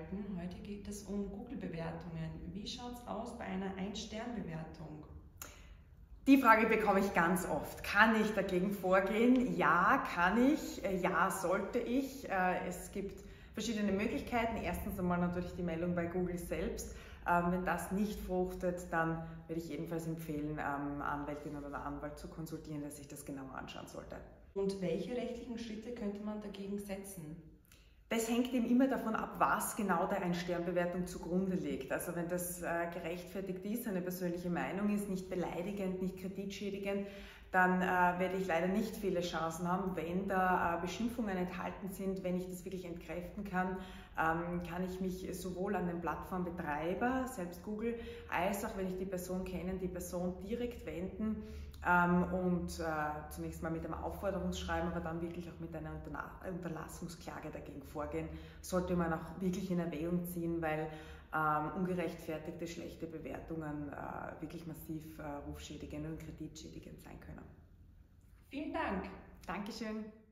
einhalten. Heute geht es um Google-Bewertungen. Wie schaut es aus bei einer Ein-Stern-Bewertung? Die Frage bekomme ich ganz oft. Kann ich dagegen vorgehen? Ja, kann ich. Ja, sollte ich. Es gibt verschiedene Möglichkeiten. Erstens einmal natürlich die Meldung bei Google selbst. Wenn das nicht fruchtet, dann würde ich jedenfalls empfehlen, Anwältin oder Anwalt zu konsultieren, der sich das genauer anschauen sollte. Und welche rechtlichen Schritte könnte man dagegen setzen? Das hängt eben immer davon ab, was genau der Ein-Stern-Bewertung zugrunde liegt. Also wenn das gerechtfertigt ist, eine persönliche Meinung ist, nicht beleidigend, nicht kreditschädigend, dann werde ich leider nicht viele Chancen haben. Wenn da Beschimpfungen enthalten sind, wenn ich das wirklich entkräften kann, kann ich mich sowohl an den Plattformbetreiber, selbst Google, als auch, wenn ich die Person kenne, die Person direkt wenden und zunächst mal mit einem Aufforderungsschreiben, aber dann wirklich auch mit einer Unterlassungsklage dagegen vorgehen, sollte man auch wirklich in Erwägung ziehen, weil ungerechtfertigte schlechte Bewertungen wirklich massiv rufschädigend und kreditschädigend sein können. Vielen Dank! Dankeschön!